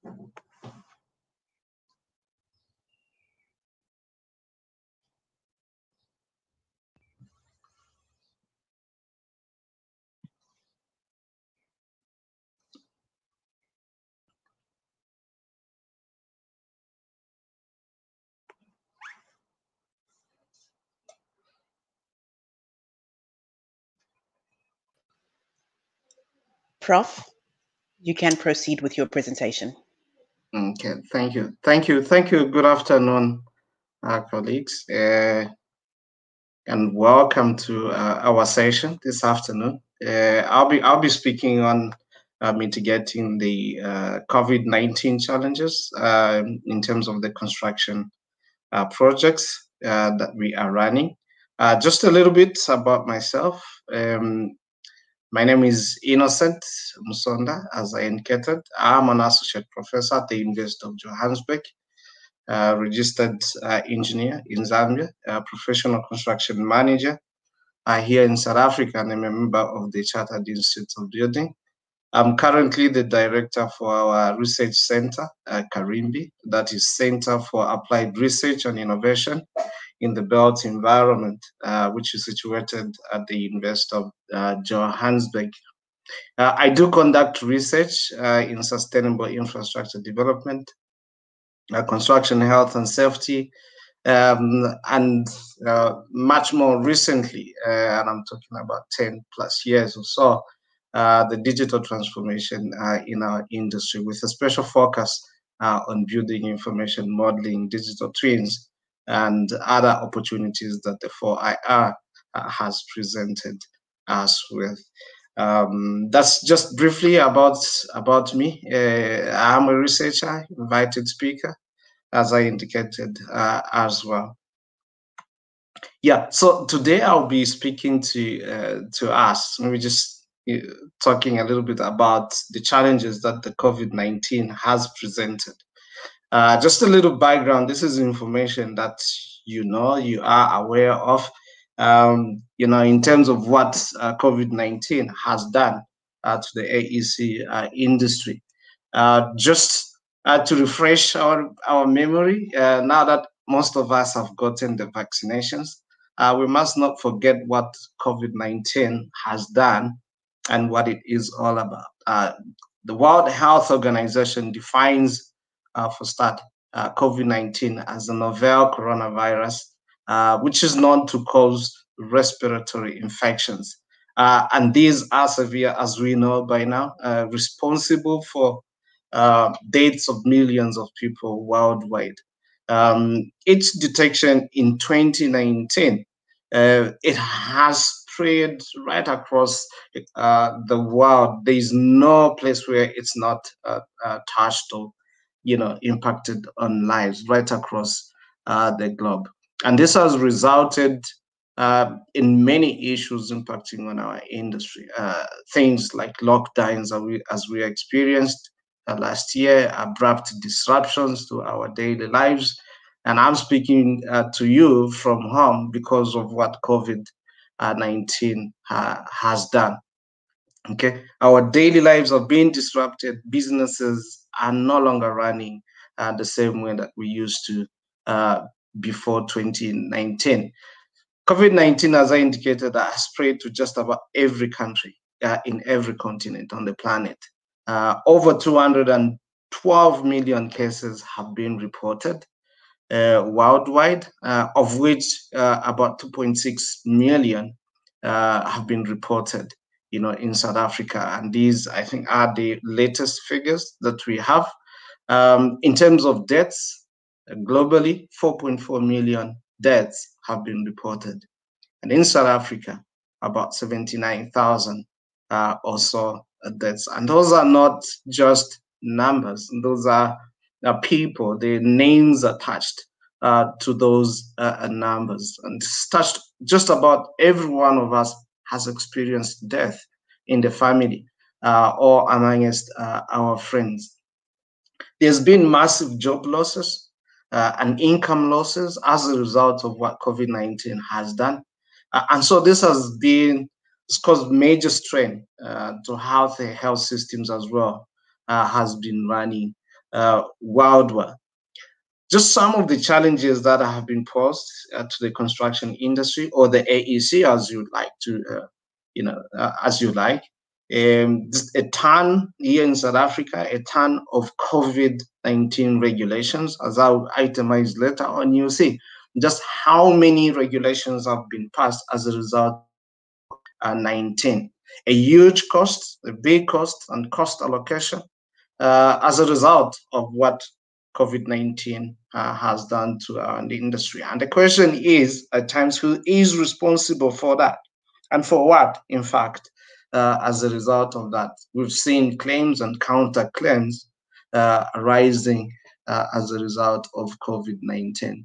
Prof, you can proceed with your presentation. Okay, thank you. Good afternoon, colleagues, and welcome to our session this afternoon. I'll be speaking on mitigating the COVID-19 challenges in terms of the construction projects that we are running. Just a little bit about myself. My name is Innocent Musonda, as I indicated. I'm an associate professor at the University of Johannesburg, registered engineer in Zambia, professional construction manager here in South Africa, and I'm a member of the Chartered Institute of Building. I'm currently the director for our research center, Karimbi, that is Center for Applied Research and Innovation in the built environment, which is situated at the University of Johannesburg. I do conduct research in sustainable infrastructure development, construction health and safety, and much more recently, and I'm talking about 10 plus years or so, the digital transformation in our industry, with a special focus on building information modeling, digital twins, and other opportunities that the 4IR has presented us with. That's just briefly about me. I'm a researcher, invited speaker, as I indicated as well. Yeah, so today I'll be speaking to us, maybe just talking a little bit about the challenges that the COVID-19 has presented. Just a little background. This is information that you are aware of, in terms of what COVID-19 has done to the AEC industry. Just to refresh our memory, now that most of us have gotten the vaccinations, we must not forget what COVID-19 has done and what it is all about. The World Health Organization defines, for start, COVID-19 as a novel coronavirus, which is known to cause respiratory infections. And these are severe, as we know by now, responsible for deaths of millions of people worldwide. Its detection in 2019, it has spread right across the world. There is no place where it's not touched or impacted on lives right across the globe. And this has resulted in many issues impacting on our industry. Things like lockdowns, as we experienced last year, abrupt disruptions to our daily lives. And I'm speaking to you from home because of what COVID-19 has done. Okay, our daily lives are being disrupted. Businesses are no longer running the same way that we used to before 2019. COVID-19, as I indicated, has spread to just about every country in every continent on the planet. Over 212 million cases have been reported worldwide, of which about 2.6 million have been reported in South Africa. And these, I think, are the latest figures that we have. In terms of deaths, globally, 4.4 million deaths have been reported. And in South Africa, about 79,000 or so deaths. And those are not just numbers. Those are people, the names attached to those numbers. And touched just about every one of us has experienced death in the family or amongst our friends. There's been massive job losses and income losses as a result of what COVID-19 has done. And so this has caused major strain to how the health systems as well has been running worldwide. Just some of the challenges that have been posed to the construction industry, or the AEC, as you like to, as you like. A ton here in South Africa, a ton of COVID-19 regulations, as I'll itemize later on. You'll see just how many regulations have been passed as a result of 19. A huge cost, a big cost, and cost allocation as a result of what COVID-19 has done to the industry. And the question is, at times, who is responsible for that? And for what, in fact, as a result of that? We've seen claims and counterclaims arising as a result of COVID-19.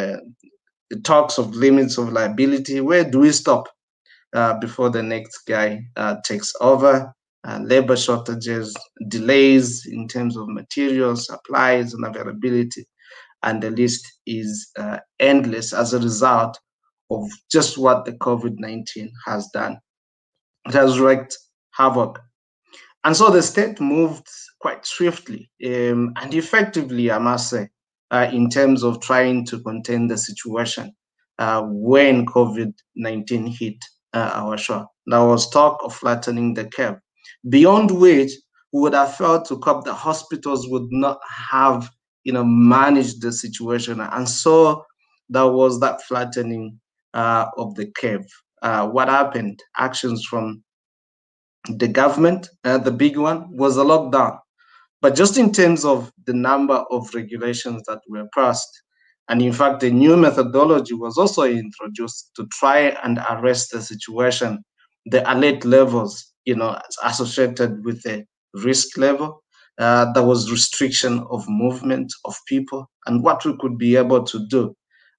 The talks of limits of liability, where do we stop before the next guy takes over? Labor shortages, delays in terms of materials, supplies, and availability. And the list is endless as a result of just what the COVID-19 has done. It has wreaked havoc. And so the state moved quite swiftly and effectively, I must say, in terms of trying to contain the situation when COVID-19 hit our shore. There was talk of flattening the curve, beyond which we would have felt to cope, the hospitals would not have, managed the situation. And so there was that flattening of the curve. What happened? Actions from the government, the big one was a lockdown. But just in terms of the number of regulations that were passed, and in fact, a new methodology was also introduced to try and arrest the situation, the alert levels, associated with the risk level. There was restriction of movement of people and what we could be able to do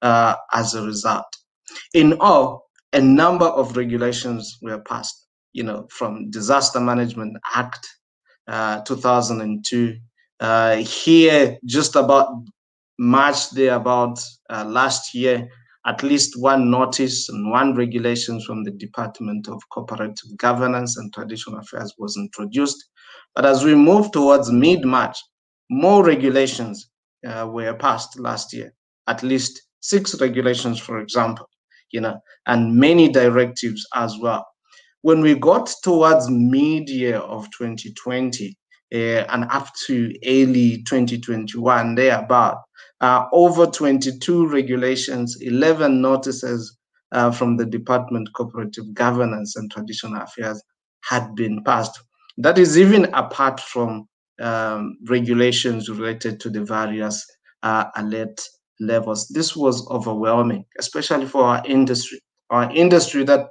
as a result. In all, a number of regulations were passed, from Disaster Management Act 2002. Here, just about March there, about last year, at least one notice and one regulation from the Department of Cooperative Governance and Traditional Affairs was introduced. But as we move towards mid-March, more regulations were passed last year, at least 6 regulations, for example, and many directives as well. When we got towards mid-year of 2020 and up to early 2021, thereabout, over 22 regulations, 11 notices from the Department of Cooperative Governance and Traditional Affairs had been passed. That is even apart from regulations related to the various alert levels. This was overwhelming, especially for our industry that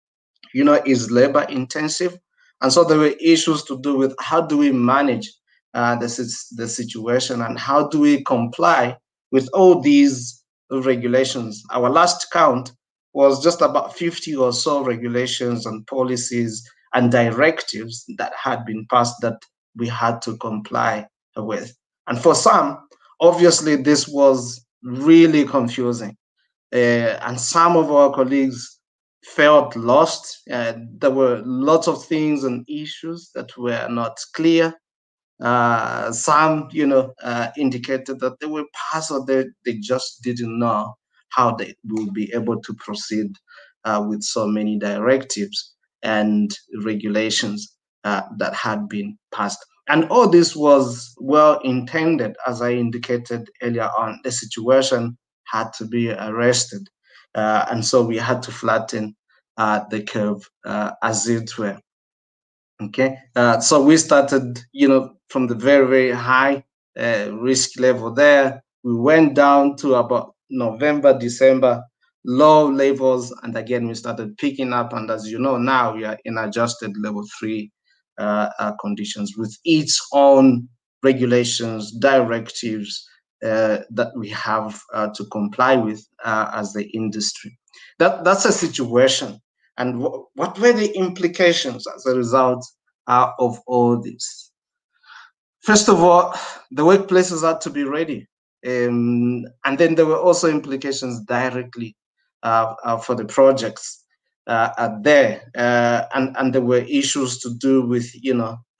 is labor intensive. And so there were issues to do with how do we manage the situation and how do we comply with all these regulations. Our last count was just about 50 or so regulations and policies and directives that had been passed that we had to comply with. And for some, obviously, this was really confusing. And some of our colleagues felt lost. There were lots of things and issues that were not clear. Some, indicated that they were passed or they just didn't know how they will be able to proceed with so many directives and regulations that had been passed. And all this was well intended, as I indicated earlier on. The situation had to be arrested. And so we had to flatten the curve as it were. Okay, so we started, from the very, very high risk level there. We went down to about November, December, low levels, and again, we started picking up. And as you know, now we are in adjusted level 3 conditions with its own regulations, directives that we have to comply with as the industry. That's a situation. And what were the implications as a result of all this? First of all, the workplaces had to be ready. And then there were also implications directly for the projects there. And there were issues to do with,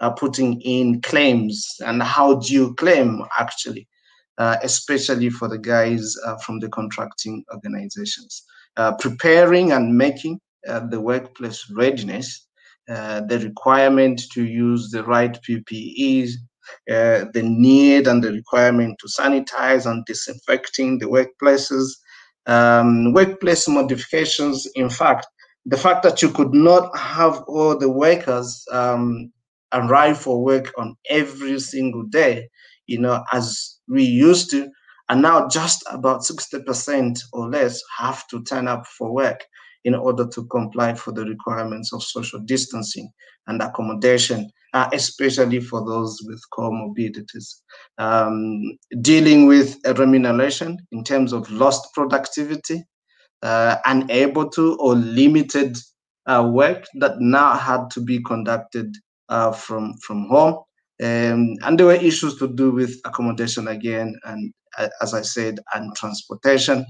putting in claims and how do you claim actually, especially for the guys from the contracting organizations. Preparing and making the workplace readiness, the requirement to use the right PPEs, the need and the requirement to sanitize and disinfecting the workplaces, workplace modifications. In fact, the fact that you could not have all the workers arrive for work on every single day, as we used to, and now just about 60% or less have to turn up for work in order to comply for the requirements of social distancing and accommodation, especially for those with comorbidities. Dealing with remuneration in terms of lost productivity, unable to or limited work that now had to be conducted from home. And there were issues to do with accommodation again, and as I said, and transportation,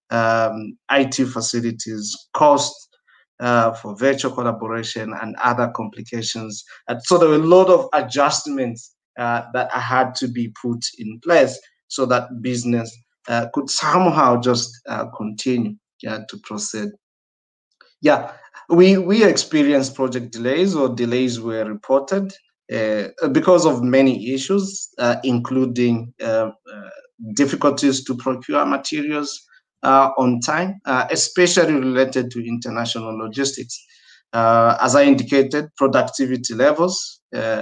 IT facilities, cost for virtual collaboration and other complications. And so there were a lot of adjustments that had to be put in place so that business could somehow just continue to proceed. Yeah, we experienced project delays, or delays were reported because of many issues, including difficulties to procure materials on time, especially related to international logistics. As I indicated, productivity levels,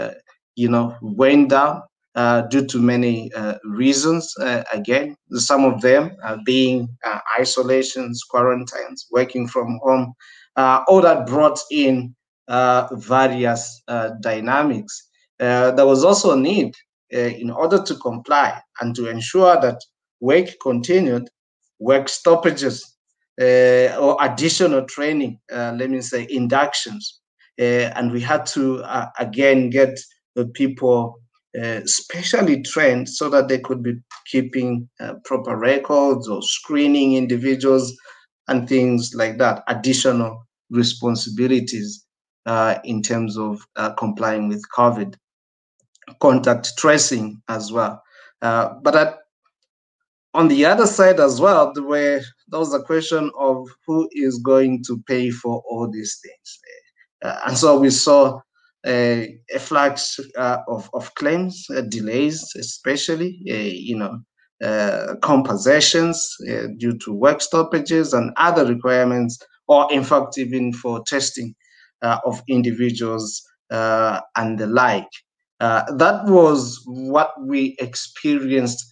went down due to many reasons. Again, some of them being isolations, quarantines, working from home, all that brought in various dynamics. There was also a need in order to comply and to ensure that work continued, work stoppages or additional training, let me say inductions. And we had to, again, get the people specially trained so that they could be keeping proper records or screening individuals and things like that, additional responsibilities in terms of complying with COVID, contact tracing as well. But on the other side as well, there was a question of who is going to pay for all these things. And so we saw a flux of claims, delays, especially, compensations due to work stoppages and other requirements, or in fact, even for testing of individuals and the like. That was what we experienced,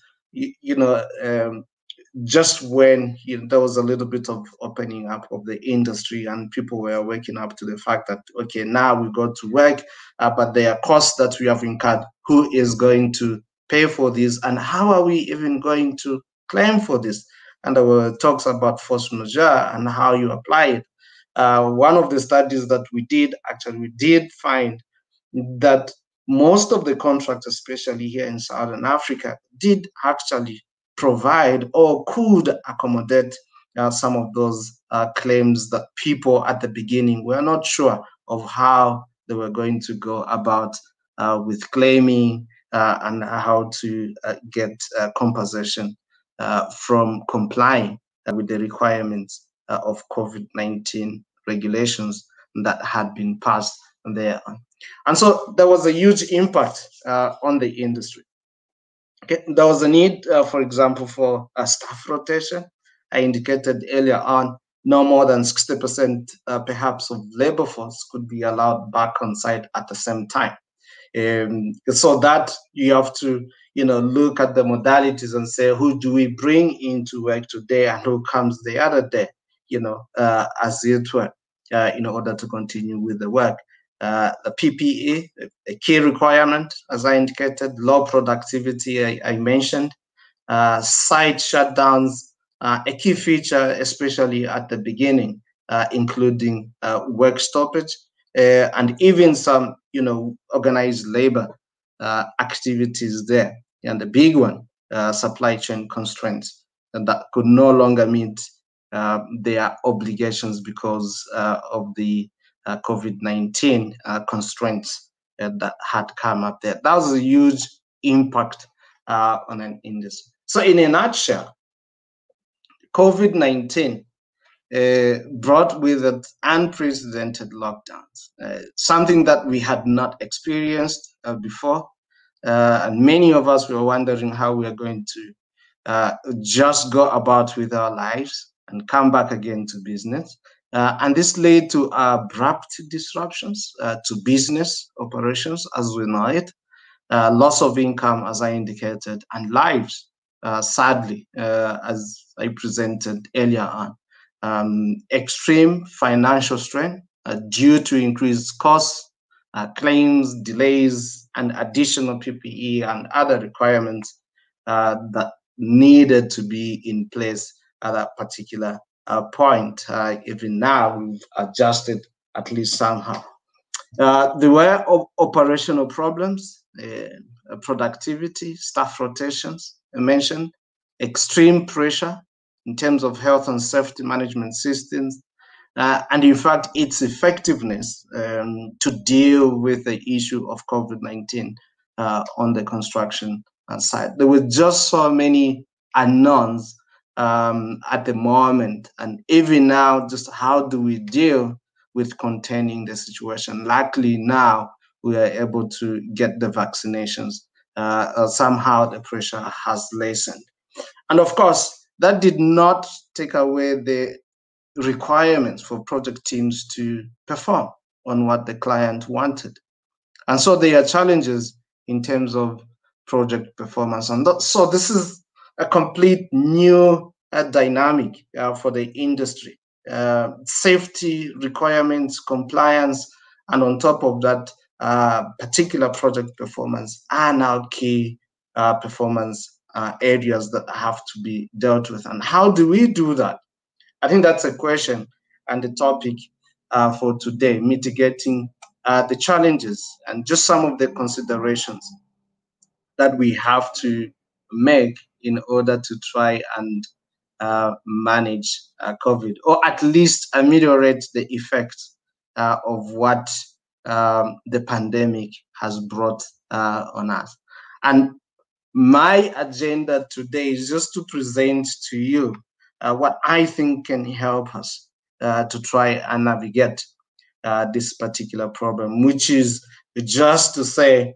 just when there was a little bit of opening up of the industry and people were waking up to the fact that, okay, now we got to work, but there are costs that we have incurred. Who is going to pay for this, and how are we even going to claim for this? And there were talks about force majeure and how you apply it. One of the studies that we did find that most of the contracts, especially here in Southern Africa, did actually provide or could accommodate some of those claims that people at the beginning were not sure of how they were going to go about with claiming and how to get compensation from complying with the requirements of COVID-19 regulations that had been passed there. And so there was a huge impact on the industry. Okay. There was a need, for example, for a staff rotation. I indicated earlier on, no more than 60% perhaps of labor force could be allowed back on site at the same time. So that you have to, look at the modalities and say, who do we bring into work today and who comes the other day, as it were, in order to continue with the work. The PPE, a key requirement, as I indicated, low productivity, I mentioned, site shutdowns, a key feature, especially at the beginning, including work stoppage, and even some, organized labor activities there. And the big one, supply chain constraints, and that could no longer meet their obligations because of the COVID-19 constraints that had come up there. That was a huge impact on an industry. So in a nutshell, COVID-19 brought with it unprecedented lockdowns, something that we had not experienced before. And many of us were wondering how we are going to just go about with our lives and come back again to business. And this led to abrupt disruptions to business operations as we know it, loss of income, as I indicated, and lives, sadly, as I presented earlier on. Extreme financial strain due to increased costs, claims, delays, and additional PPE and other requirements that needed to be in place at that particular point. Even now, we've adjusted at least somehow. There were operational problems, productivity, staff rotations, I mentioned, extreme pressure in terms of health and safety management systems, and in fact, its effectiveness to deal with the issue of COVID-19 on the construction side. There were just so many unknowns at the moment, and even now, just how do we deal with containing the situation? Luckily now, we are able to get the vaccinations. Somehow the pressure has lessened. And of course, that did not take away the requirements for project teams to perform on what the client wanted. And so there are challenges in terms of project performance. And so this is a complete new dynamic for the industry. Safety requirements, compliance, and on top of that, particular project performance are now key performance areas that have to be dealt with. And how do we do that? I think that's a question and the topic for today, mitigating the challenges and just some of the considerations that we have to make in order to try and manage COVID, or at least ameliorate the effects of what the pandemic has brought on us. And my agenda today is just to present to you what I think can help us to try and navigate this particular problem, which is just to say,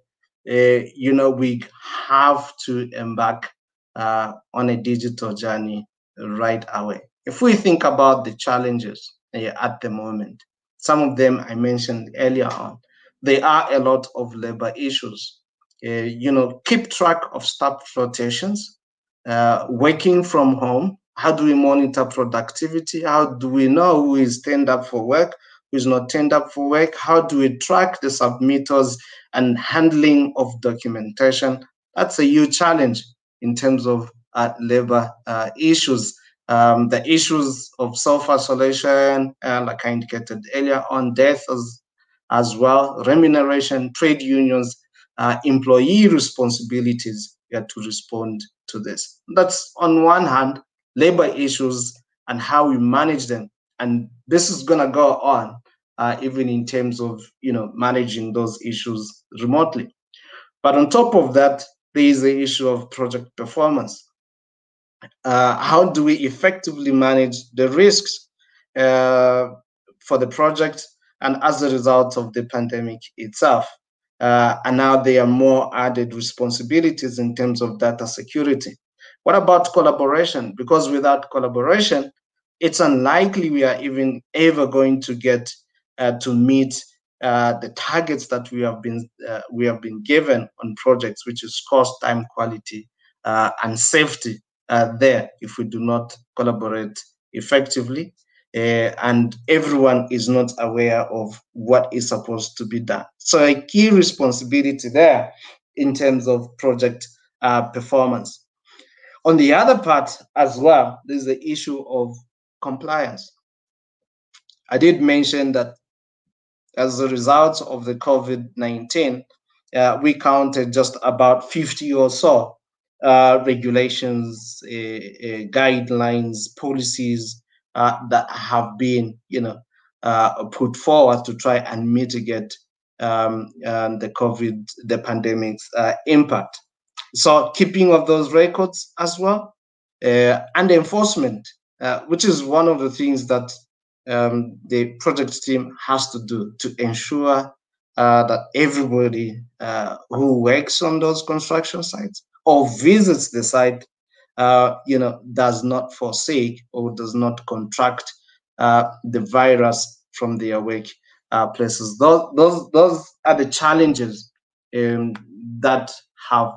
we have to embark on a digital journey right away. If we think about the challenges at the moment, some of them I mentioned earlier on, there are a lot of labor issues. Keep track of staff rotations, working from home. How do we monitor productivity? How do we know who is turned up for work, who is not turned up for work? How do we track the submitters and handling of documentation? That's a huge challenge in terms of labor issues. The issues of self-isolation, like I indicated earlier on, death as well, remuneration, trade unions, employee responsibilities to respond to this. That's on one hand, labor issues and how we manage them. And this is going to go on even in terms of managing those issues remotely. But on top of that, there is the issue of project performance. How do we effectively manage the risks for the project and as a result of the pandemic itself? And now there are more added responsibilities in terms of data security. What about collaboration? Because without collaboration, it's unlikely we are even ever going to get to meet the targets that we have been given on projects, which is cost, time, quality, and safety. There, if we do not collaborate effectively, and everyone is not aware of what is supposed to be done. So a key responsibility there in terms of project performance. On the other part as well, there's the issue of compliance. I did mention that as a result of the COVID-19, we counted just about 50 or so regulations, guidelines, policies that have been, put forward to try and mitigate and the pandemic's impact. So keeping of those records as well, and enforcement, which is one of the things that the project team has to do to ensure that everybody who works on those construction sites or visits the site, does not forsake or does not contract the virus from their work places. Those are the challenges that have,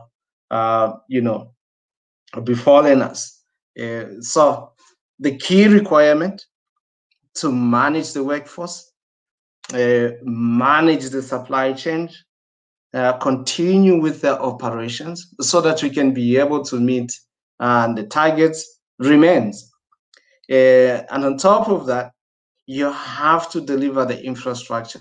befallen us. So the key requirement to manage the workforce, manage the supply chain, continue with the operations so that we can be able to meet the targets remains. And on top of that, you have to deliver the infrastructure,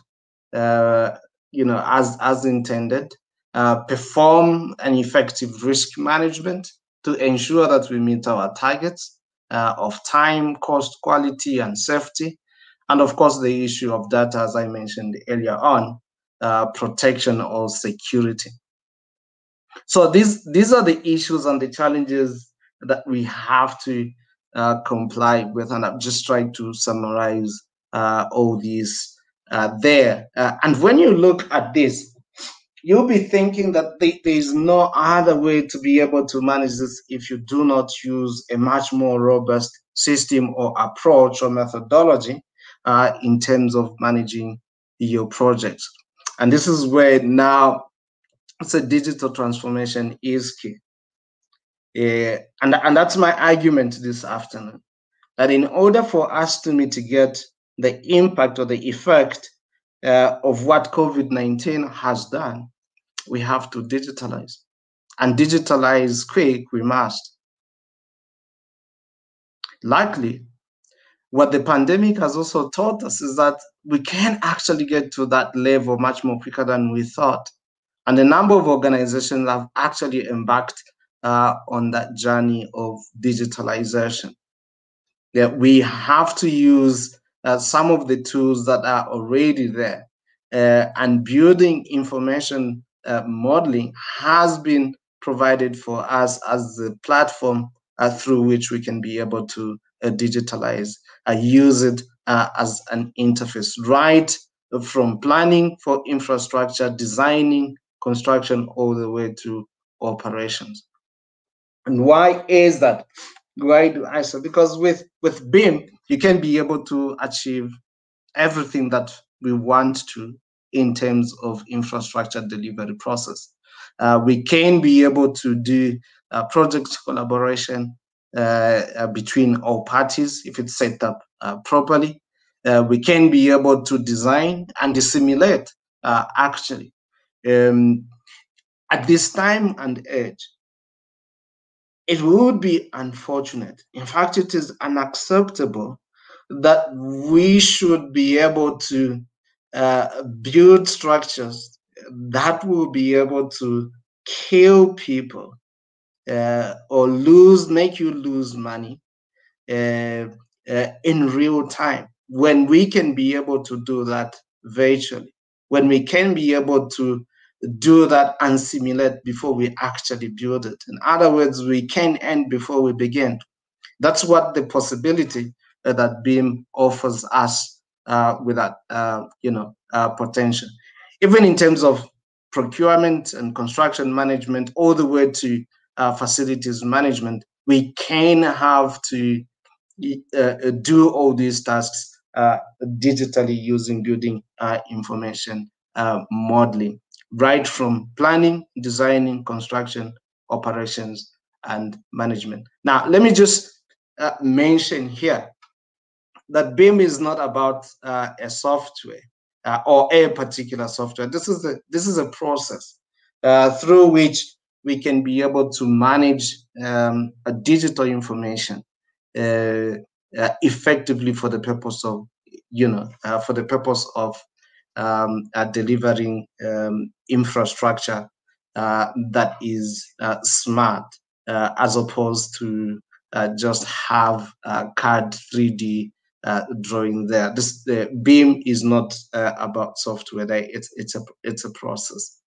as intended, perform an effective risk management to ensure that we meet our targets of time, cost, quality, and safety. And of course, the issue of data, as I mentioned earlier on, protection or security. So these are the issues and the challenges that we have to comply with, and I've just tried to summarize all these there. And when you look at this, you'll be thinking that there is no other way to be able to manage this if you do not use a much more robust system or approach or methodology in terms of managing your projects. And this is where now so digital transformation is key. And that's my argument this afternoon, that in order for us to mitigate the impact or the effect of what COVID-19 has done, we have to digitalize. And digitalize quick, we must. Luckily, what the pandemic has also taught us is that we can actually get to that level much more quicker than we thought. And a number of organizations have actually embarked on that journey of digitalization. That we have to use some of the tools that are already there, and building information modeling has been provided for us as the platform through which we can be able to digitalize, use it as an interface, right from planning for infrastructure, designing, construction, all the way to operations. And why is that? Why do I say? Because with BIM, you can be able to achieve everything that we want to in terms of infrastructure delivery process. We can be able to do project collaboration between all parties if it's set up properly. We can be able to design and simulate actually. At this time and age, it would be unfortunate. In fact, it is unacceptable that we should be able to build structures that will be able to kill people or make you lose money in real time, when we can be able to do that virtually, when we can be able to do that and simulate before we actually build it. In other words, we can end before we begin. That's what the possibility that BIM offers us with that potential. Even in terms of procurement and construction management, all the way to facilities management, we can have to do all these tasks digitally using building information modeling, right from planning, designing, construction, operations, and management. Now, let me just mention here that BIM is not about a software or a particular software. This is a process through which we can be able to manage a digital information effectively for the purpose of delivering infrastructure that is smart, as opposed to just have CAD 3D drawing there. This BIM is not about software. It's a process.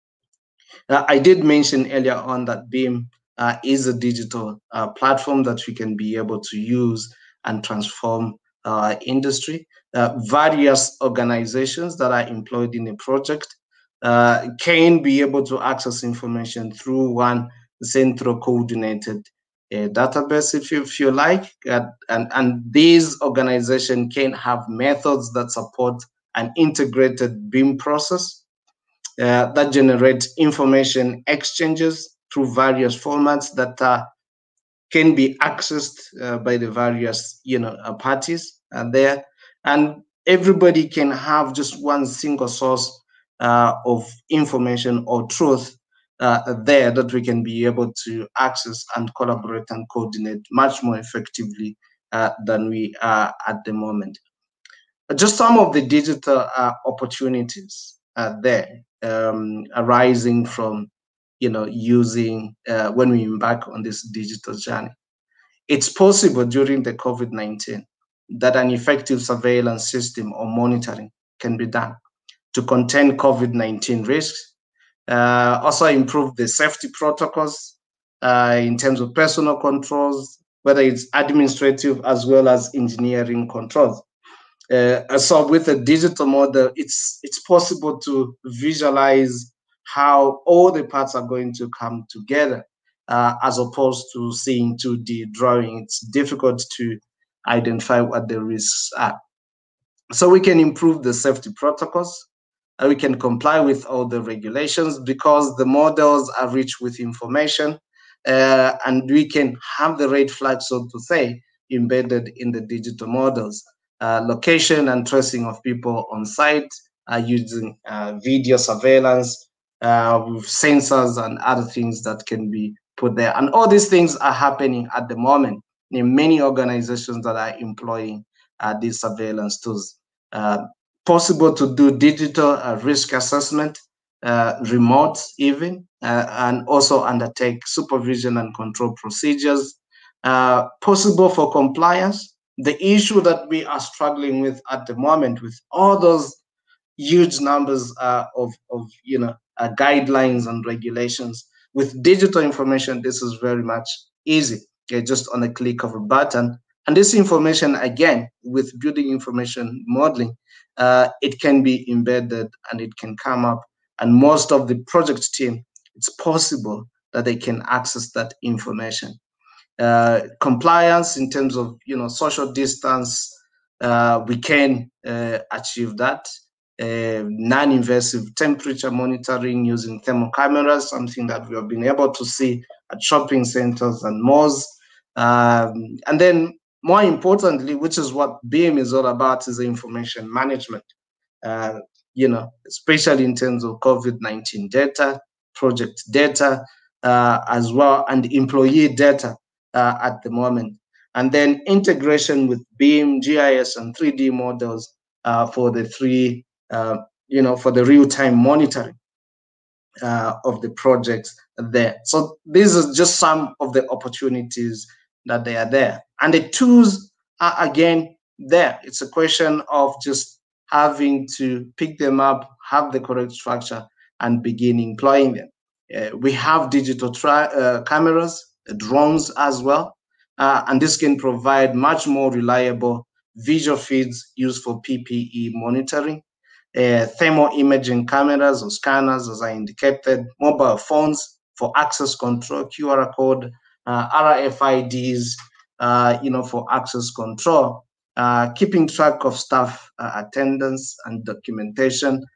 I did mention earlier on that BIM is a digital platform that we can be able to use and transform our industry. Various organizations that are employed in a project can be able to access information through one central coordinated database, if you like, and these organizations can have methods that support an integrated BIM process that generate information exchanges through various formats that can be accessed by the various parties there, and everybody can have just one single source of information or truth there that we can be able to access and collaborate and coordinate much more effectively than we are at the moment. Just some of the digital opportunities there arising from using when we embark on this digital journey. It's possible during the COVID-19 that an effective surveillance system or monitoring can be done to contain COVID-19 risks, also improve the safety protocols in terms of personal controls, whether it's administrative as well as engineering controls. So with a digital model, it's possible to visualize how all the parts are going to come together, as opposed to seeing 2D drawing. It's difficult to identify what the risks are. So we can improve the safety protocols. We can comply with all the regulations because the models are rich with information, and we can have the red flag, so to say, embedded in the digital models. Location and tracing of people on site using video surveillance with sensors and other things that can be put there. And all these things are happening at the moment in many organizations that are employing these surveillance tools. Possible to do digital risk assessment, remote even, and also undertake supervision and control procedures. Possible for compliance. The issue that we are struggling with at the moment, with all those huge numbers of guidelines and regulations, with digital information, this is very much easy. Okay, just on a click of a button. And this information, again, with building information modeling, it can be embedded and it can come up. And most of the project team, it's possible that they can access that information. Compliance in terms of social distance, we can achieve that. Non-invasive temperature monitoring using thermal cameras, something that we have been able to see at shopping centers and malls. And then more importantly, which is what BIM is all about, is information management. Especially in terms of COVID-19 data, project data, as well, and employee data at the moment. And then integration with BIM, GIS, and 3D models for the for the real-time monitoring of the projects there. So these are just some of the opportunities that they are there. And the tools are, again, there. It's a question of just having to pick them up, have the correct structure, and begin employing them. We have digital cameras, drones as well, and this can provide much more reliable visual feeds used for PPE monitoring. Thermal imaging cameras or scanners, as I indicated, mobile phones for access control, QR code, RFIDs, for access control, keeping track of staff attendance and documentation,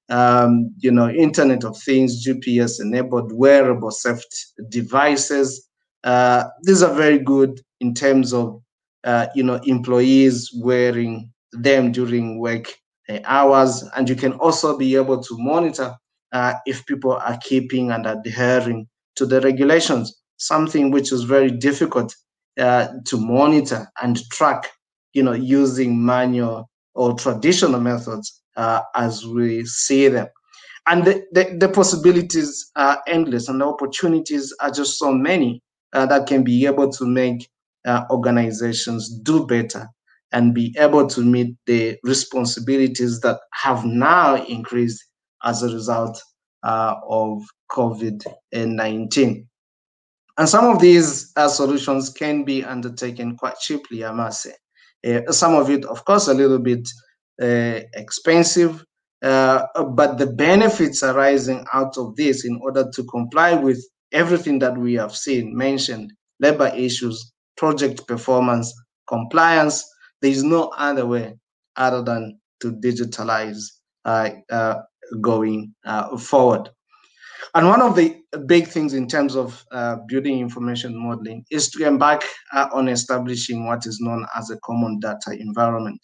Internet of Things, GPS-enabled wearable safety devices. These are very good in terms of, employees wearing them during work hours, and you can also be able to monitor if people are keeping and adhering to the regulations, something which is very difficult to monitor and track, using manual or traditional methods as we see them. And the possibilities are endless, and the opportunities are just so many that can be able to make organizations do better and be able to meet the responsibilities that have now increased as a result of COVID-19. And some of these solutions can be undertaken quite cheaply, I must say. Some of it, of course, a little bit expensive, but the benefits arising out of this in order to comply with everything that we have seen mentioned, labor issues, project performance, compliance, there is no other way other than to digitalize going forward. And one of the big things in terms of building information modeling is to embark on establishing what is known as a common data environment.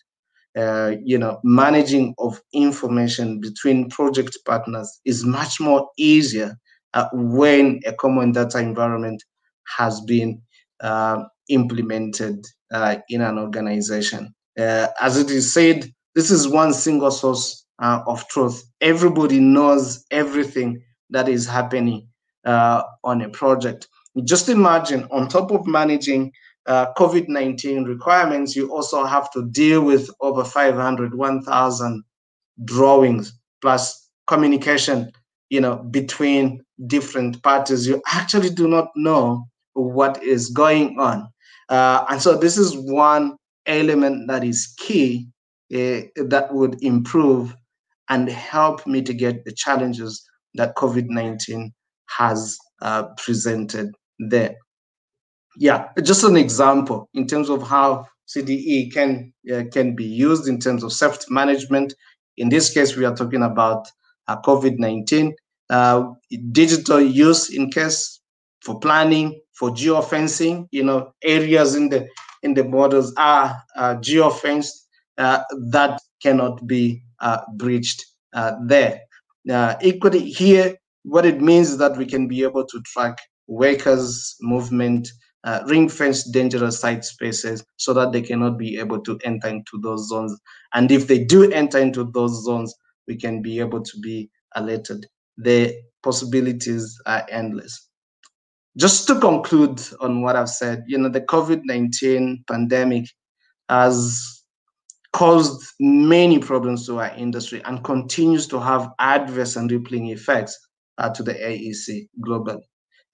Managing of information between project partners is much more easier when a common data environment has been implemented in an organization. As it is said, this is one single source of truth. Everybody knows everything that is happening on a project. Just imagine, on top of managing COVID-19 requirements, you also have to deal with over 500, 1,000 drawings plus communication, between different parties. You actually do not know what is going on. And so this is one element that is key that would improve and help mitigate the challenges that COVID-19 has presented there. Yeah, just an example in terms of how CDE can be used in terms of safety management. In this case, we are talking about COVID-19, digital use in case for planning, for geofencing. Areas in the borders are geofenced that cannot be breached there. Equally here, what it means is that we can be able to track workers' movement, ring-fence dangerous site spaces so that they cannot be able to enter into those zones. And if they do enter into those zones, we can be able to be alerted. The possibilities are endless. Just to conclude on what I've said, the COVID-19 pandemic has caused many problems to our industry and continues to have adverse and rippling effects to the AEC globally.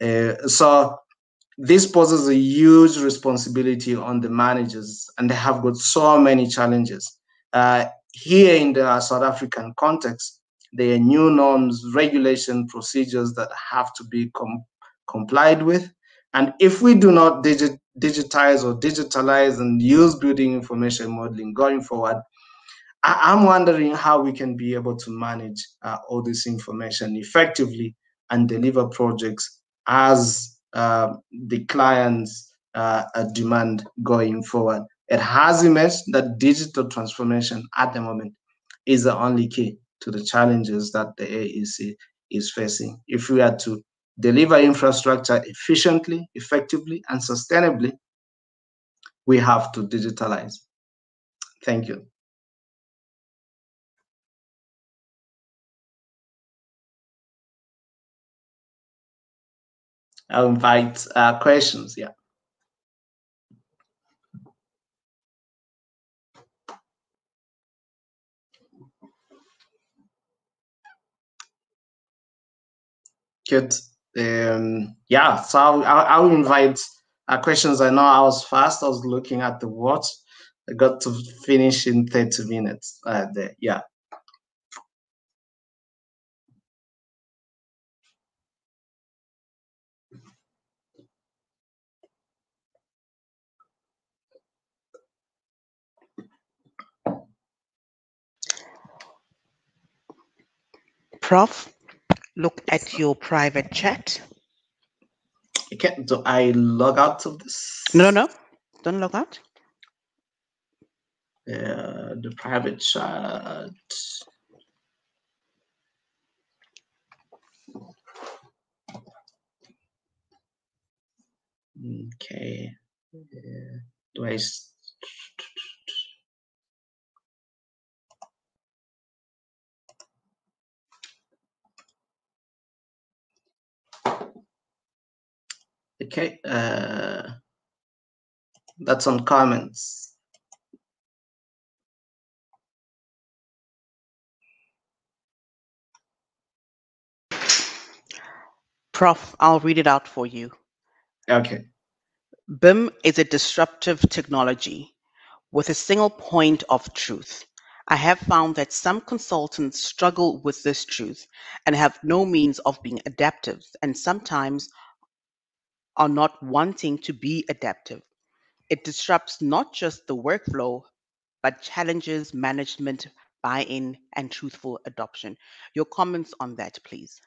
So this poses a huge responsibility on the managers, and they have got so many challenges. Here in the South African context, there are new norms, regulation, procedures that have to be complied with. And if we do not digitize or digitalize and use building information modeling going forward, I'm wondering how we can be able to manage all this information effectively and deliver projects as the clients demand going forward. It has emerged that digital transformation at the moment is the only key to the challenges that the AEC is facing. If we are to deliver infrastructure efficiently, effectively, and sustainably, we have to digitalize. Thank you. I'll invite questions. Yeah. Good. Yeah, so I'll invite questions. I know I was fast. I was looking at the watch. I got to finish in 30 minutes there. Yeah. Prof, look at your private chat. Okay, do I log out of this? No, don't log out. The private chat. Okay. Do I? Okay. That's on comments. Prof, I'll read it out for you. Okay. BIM is a disruptive technology with a single point of truth. I have found that some consultants struggle with this truth and have no means of being adaptive and sometimes are not wanting to be adaptive. It disrupts not just the workflow, but challenges management buy-in and truthful adoption. Your comments on that, please.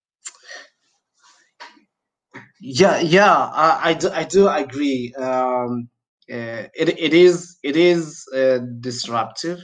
Yeah, I do agree. It is disruptive,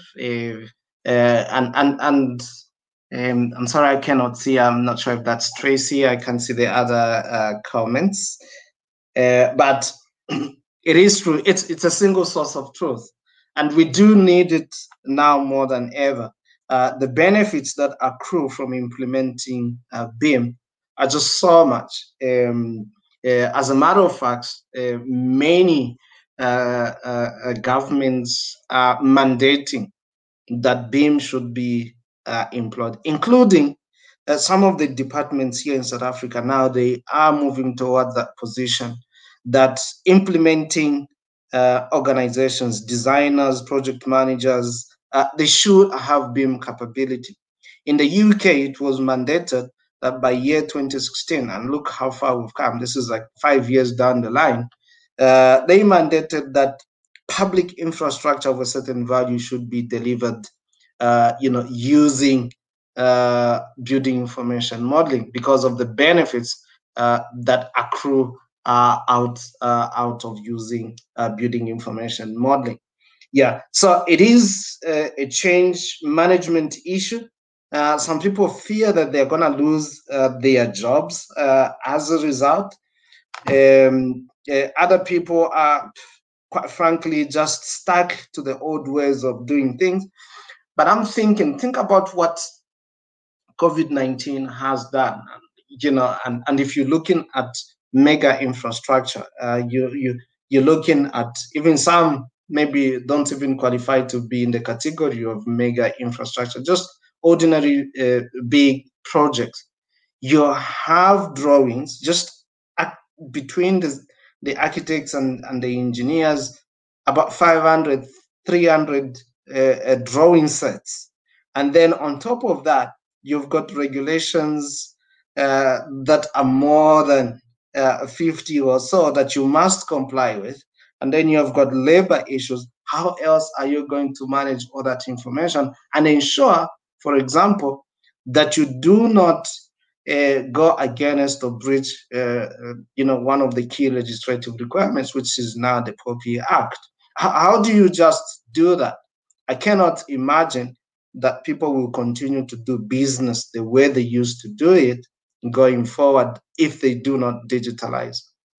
I'm sorry I cannot see. I'm not sure if that's Tracy. I can see the other comments, but it is true. It's a single source of truth, and we do need it now more than ever. The benefits that accrue from implementing BIM are just so much. As a matter of fact, many governments are mandating that BIM should be employed, including some of the departments here in South Africa. Now they are moving towards that position that implementing organizations, designers, project managers, they should have BIM capability. In the UK, it was mandated that by year 2016, and look how far we've come, this is like 5 years down the line, they mandated that public infrastructure of a certain value should be delivered, using building information modeling because of the benefits that accrue out of using building information modeling. Yeah, so it is a change management issue. Some people fear that they're going to lose their jobs as a result. Other people are, quite frankly, just stuck to the old ways of doing things. But I'm thinking, think about what COVID-19 has done, and if you're looking at mega infrastructure, you're looking at even some maybe don't even qualify to be in the category of mega infrastructure, just ordinary big projects. You have drawings just between the architects and the engineers, about 500, 300 drawing sets. And then on top of that, you've got regulations that are more than 50 or so that you must comply with. And then you've got labor issues. How else are you going to manage all that information and ensure, for example, that you do not go against or breach, one of the key legislative requirements, which is now the POPI Act? How do you just do that? I cannot imagine that people will continue to do business the way they used to do it going forward if they do not digitalize.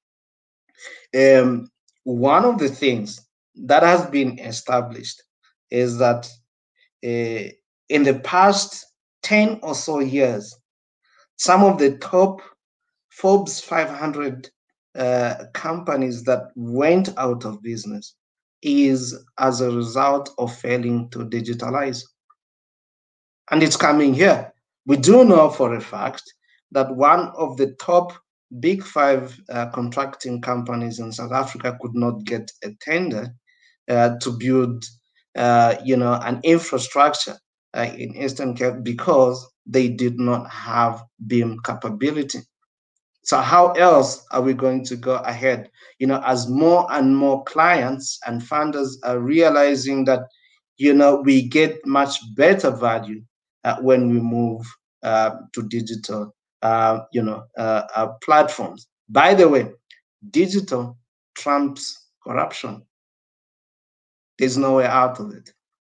One of the things that has been established is that in the past 10 or so years, some of the top Forbes 500 companies that went out of business is as a result of failing to digitalize. And it's coming here. We do know for a fact that one of the top big 5 contracting companies in South Africa could not get a tender to build, an infrastructure in Eastern Cape because they did not have BIM capability. So how else are we going to go ahead? As more and more clients and funders are realizing that, we get much better value when we move to digital, platforms. By the way, digital trumps corruption. There's no way out of it.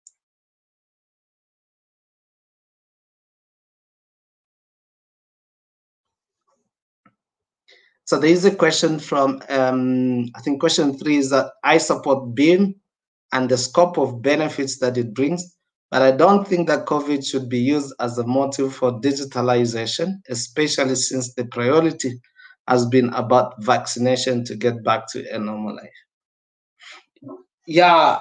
So there is a question from, I think question 3 is that I support BIM and the scope of benefits that it brings, but I don't think that COVID should be used as a motive for digitalization, especially since the priority has been about vaccination to get back to a normal life. Yeah,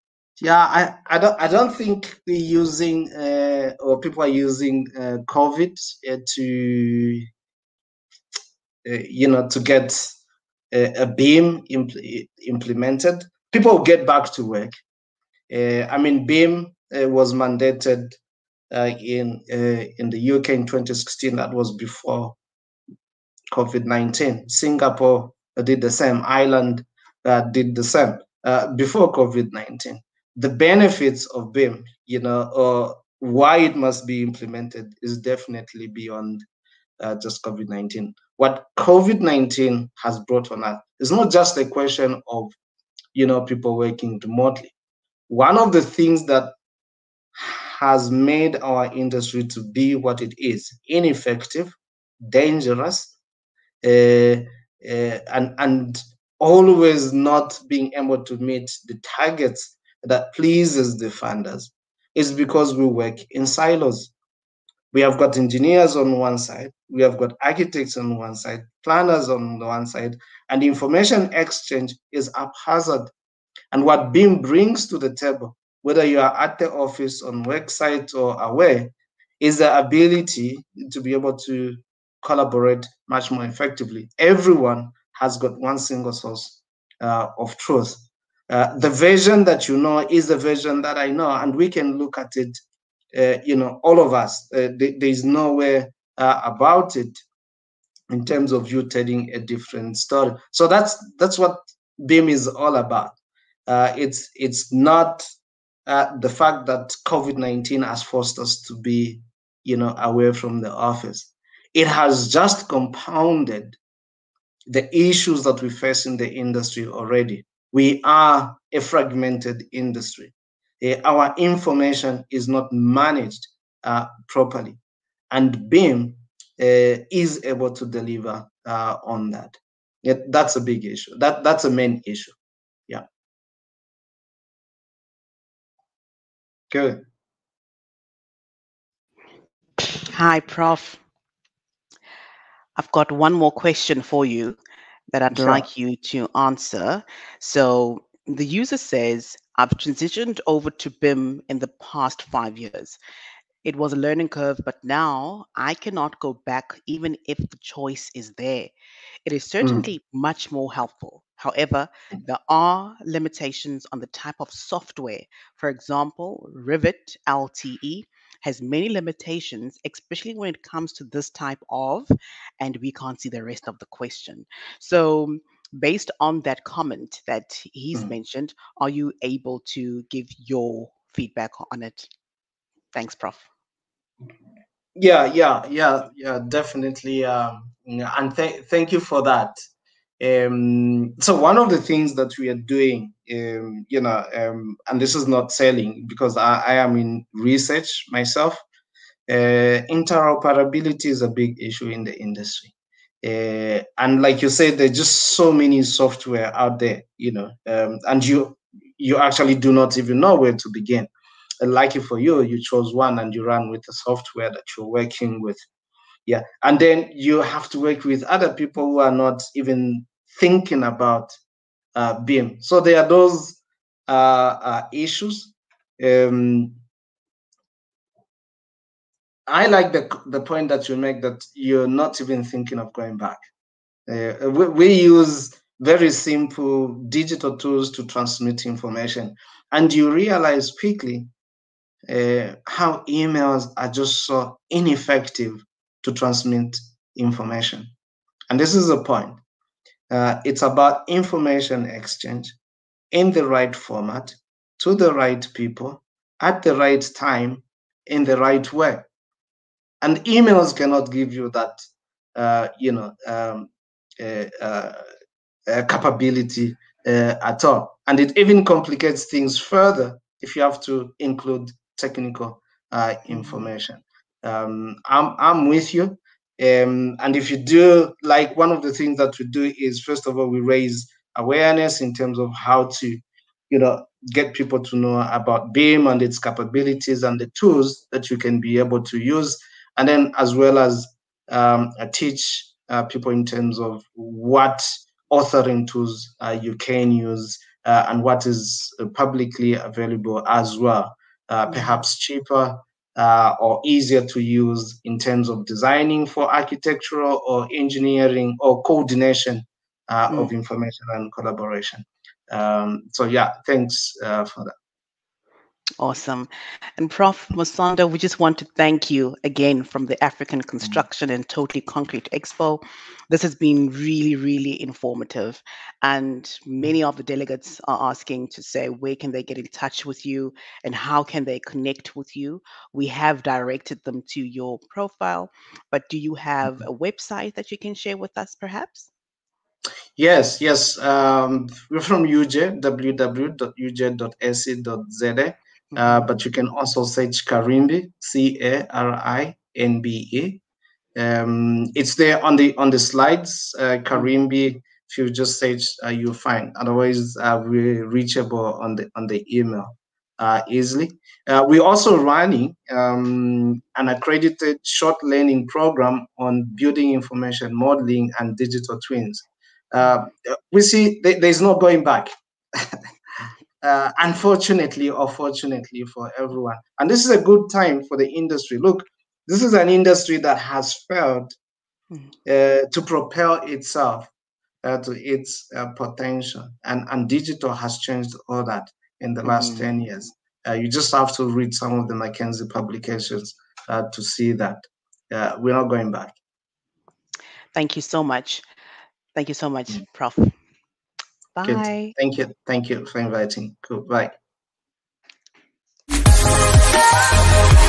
I don't think we're using or people are using COVID to to get a BIM implemented, people get back to work. I mean, BIM was mandated in the UK in 2016. That was before COVID-19. Singapore did the same. Ireland did the same before COVID-19. The benefits of BIM, or why it must be implemented, is definitely beyond just COVID-19. What COVID-19 has brought on us is not just a question of, people working remotely. One of the things that has made our industry to be what it is: ineffective, dangerous, and always not being able to meet the targets that pleases the funders, is because we work in silos. We have got engineers on one side, we have got architects on one side, planners on the one side, and information exchange is haphazard. And what BIM brings to the table, whether you are at the office, on work site, or away, is the ability to be able to collaborate much more effectively. Everyone has got one single source of truth. The version that you know is the version that I know, and we can look at it, all of us. There's no way about it in terms of you telling a different story. So that's what BIM is all about. It's not the fact that COVID-19 has forced us to be, away from the office. It has just compounded the issues that we face in the industry already. We are a fragmented industry. Our information is not managed properly, and BIM is able to deliver on that. That's a big issue. That's a main issue. Yeah. Good. Hi, Prof. I've got one more question for you that I'd Sure. like you to answer. So the user says, I've transitioned over to BIM in the past 5 years. It was a learning curve, but now I cannot go back even if the choice is there. It is certainly much more helpful. However, there are limitations on the type of software. For example, Rivet LTE has many limitations, especially when it comes to this type of, and we can't see the rest of the question. So, based on that comment that he's mentioned, are you able to give your feedback on it? Thanks, Prof. Yeah, definitely. And thank you for that. So one of the things that we are doing, and this is not selling because I am in research myself. Interoperability is a big issue in the industry. And like you said, there's just so many software out there, and you actually do not even know where to begin. Lucky for you, you chose one and you ran with the software that you're working with. Yeah. And then you have to work with other people who are not even thinking about BIM. So there are those issues. I like the point that you make, that you're not even thinking of going back. We use very simple digital tools to transmit information, and you realize quickly how emails are just so ineffective to transmit information. And this is the point. It's about information exchange in the right format, to the right people, at the right time, in the right way. And emails cannot give you that, capability at all. And it even complicates things further if you have to include technical information. I'm with you. And if you do, like, one of the things that we do is, first of all, we raise awareness in terms of how to, get people to know about BIM and its capabilities and the tools that you can be able to use. And then, as well as teach people in terms of what authoring tools you can use and what is publicly available as well, perhaps cheaper or easier to use in terms of designing for architectural or engineering or coordination of information and collaboration. So yeah, thanks for that. Awesome. And Prof. Musonda, we just want to thank you again from the African Construction and Totally Concrete Expo. This has been really, really informative. And many of the delegates are asking to say, where can they get in touch with you and how can they connect with you? We have directed them to your profile, but do you have a website that you can share with us perhaps? Yes. We're from UJ, www.uj.ac.za. But you can also search Carimbe, Carimbe. It's there on the slides. Carimbe, if you just search, you'll find. Otherwise, we're reachable on the email easily. We're also running an accredited short learning program on building information modeling and digital twins. We see there's no going back. Unfortunately or fortunately for everyone. And this is a good time for the industry. Look, this is an industry that has failed to propel itself to its potential. And digital has changed all that in the last 10 years. You just have to read some of the McKinsey publications to see that. We're not going back. Thank you so much. Thank you so much, Prof. Bye. Good. Thank you. Thank you for inviting. Cool. Bye.